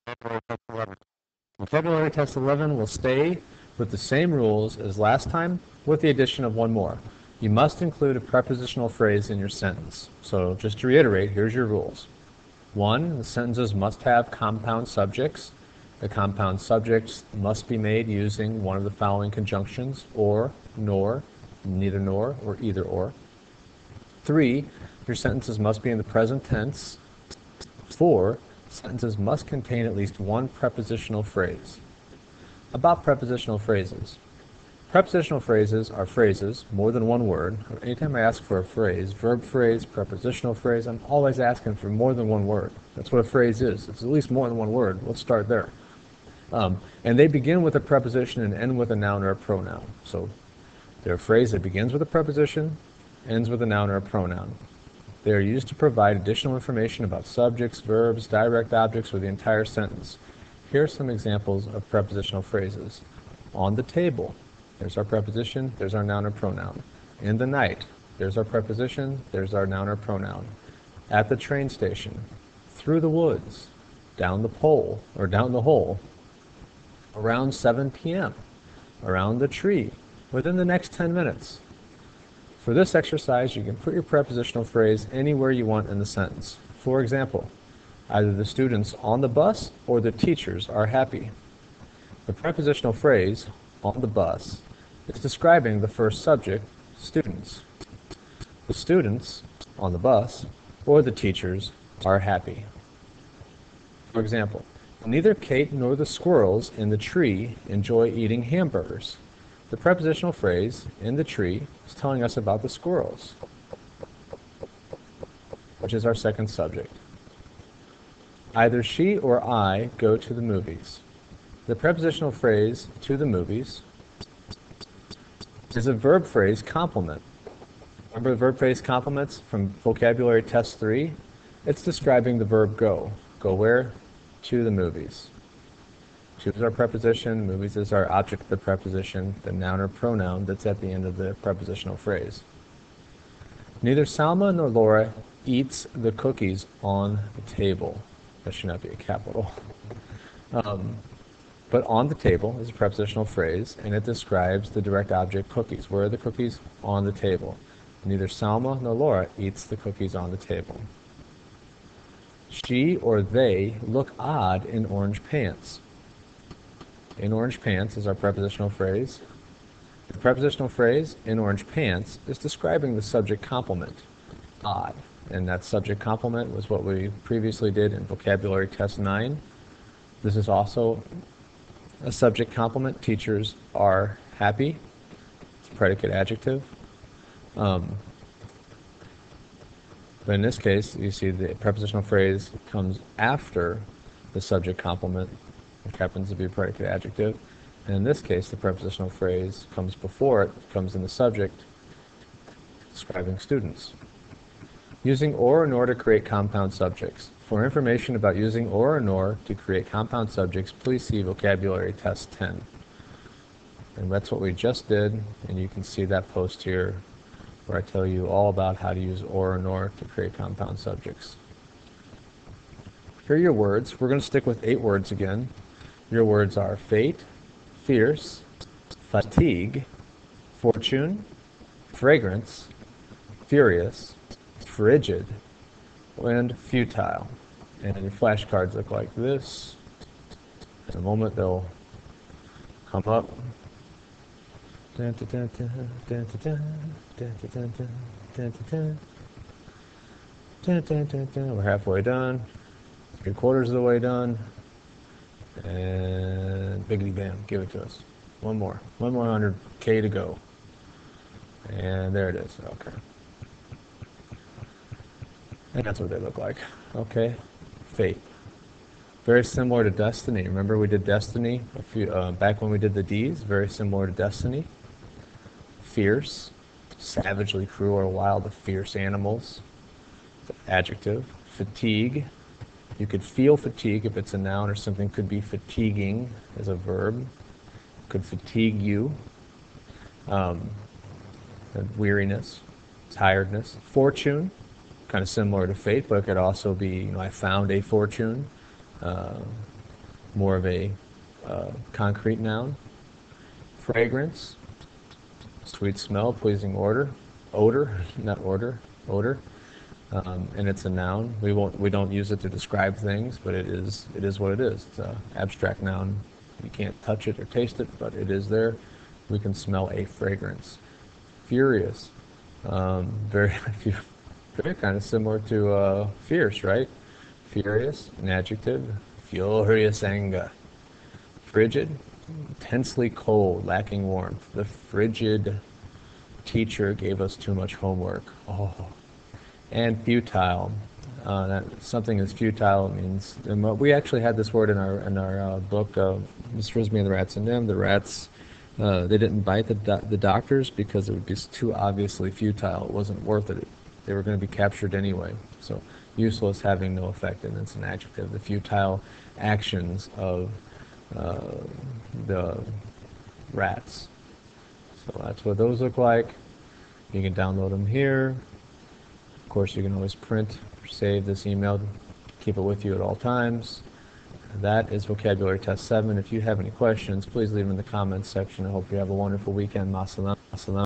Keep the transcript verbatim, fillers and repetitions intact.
Vocabulary Test eleven will stay with the same rules as last time, with the addition of one more. You must include a prepositional phrase in your sentence. So just to reiterate, here's your rules. One, the sentences must have compound subjects. The compound subjects must be made using one of the following conjunctions: or, nor, neither nor, or either or. Three, your sentences must be in the present tense. Four, sentences must contain at least one prepositional phrase. About prepositional phrases. Prepositional phrases are phrases, more than one word. Anytime I ask for a phrase, verb phrase, prepositional phrase, I'm always asking for more than one word. That's what a phrase is. It's at least more than one word. Let's start there. Um, and they begin with a preposition and end with a noun or a pronoun. So they're a phrase that begins with a preposition, ends with a noun or a pronoun. They are used to provide additional information about subjects, verbs, direct objects, or the entire sentence. Here are some examples of prepositional phrases. On the table, there's our preposition, there's our noun or pronoun. In the night, there's our preposition, there's our noun or pronoun. At the train station, through the woods, down the pole, or down the hole, around seven p m, around the tree, within the next ten minutes. For this exercise, you can put your prepositional phrase anywhere you want in the sentence. For example, either the students on the bus or the teachers are happy. The prepositional phrase, on the bus, is describing the first subject, students. The students on the bus or the teachers are happy. For example, neither Kate nor the squirrels in the tree enjoy eating hamburgers. The prepositional phrase, in the tree, is telling us about the squirrels, which is our second subject. Either she or I go to the movies. The prepositional phrase, to the movies, is a verb phrase complement. Remember the verb phrase complements from Vocabulary Test three? It's describing the verb go. Go where? To the movies. To is our preposition, movies is our object of the preposition, the noun or pronoun that's at the end of the prepositional phrase. Neither Salma nor Laura eats the cookies on the table. That should not be a capital. Um, but on the table is a prepositional phrase, and it describes the direct object cookies. Where are the cookies? On the table. Neither Salma nor Laura eats the cookies on the table. She or they look odd in orange pants. In orange pants is our prepositional phrase. The prepositional phrase, in orange pants, is describing the subject complement, odd. And that subject complement was what we previously did in Vocabulary Test nine. This is also a subject complement. Teachers are happy. It's a predicate adjective. Um, but in this case, you see the prepositional phrase comes after the subject complement, which happens to be a predicate adjective. And in this case, the prepositional phrase comes before it, comes in the subject, describing students. Using or and nor to create compound subjects. For information about using or and nor to create compound subjects, please see Vocabulary Test ten. And that's what we just did, and you can see that post here where I tell you all about how to use or and nor to create compound subjects. Here are your words. We're going to stick with eight words again. Your words are fate, fierce, fatigue, fortune, fragrance, furious, frigid, and futile. And your flashcards look like this. In a moment they'll come up. We're halfway done. Three quarters of the way done. And biggity bam, give it to us. One more. One more hundred K to go. And there it is. Okay. And that's what they look like. Okay. Fate. Very similar to Destiny. Remember we did Destiny a few uh, back when we did the D's? Very similar to Destiny. Fierce. Savagely cruel or wild, the fierce animals. Adjective. Fatigue. You could feel fatigue if it's a noun, or something could be fatiguing as a verb. Could fatigue you. Um, weariness, tiredness. Fortune, kind of similar to fate, but it could also be, you know, I found a fortune. Uh, more of a uh, concrete noun. Fragrance, sweet smell, pleasing odor, odor, not order, odor, um, and it's a noun. We won't, we don't use it to describe things, but it is, it is what it is. It's an abstract noun. You can't touch it or taste it, but it is there. We can smell a fragrance. Furious, um, very, very kind of similar to uh, fierce, right? Furious, an adjective. Furious anger. Frigid, intensely cold, lacking warmth. The frigid teacher gave us too much homework. Oh. And futile. Uh, that something is futile means, and we actually had this word in our in our uh, book, uh, Miss Frisbee and the Rats and Nim. The rats, uh, they didn't bite the do the doctors because it would be too obviously futile. It wasn't worth it. They were going to be captured anyway. So useless, having no effect, and it's an adjective. The futile actions of uh, the rats. So that's what those look like. You can download them here. Of course, you can always print or save this email, keep it with you at all times. That is Vocabulary Test seven. If you have any questions, please leave them in the comments section. I hope you have a wonderful weekend. Ma salam.